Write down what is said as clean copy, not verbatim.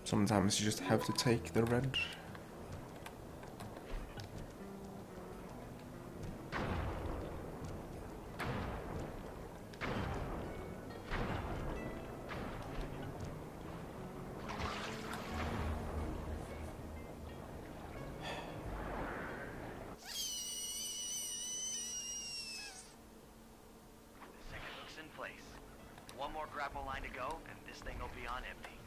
Sometimes you just have to take the red. One more grapple line to go, and this thing will be on empty.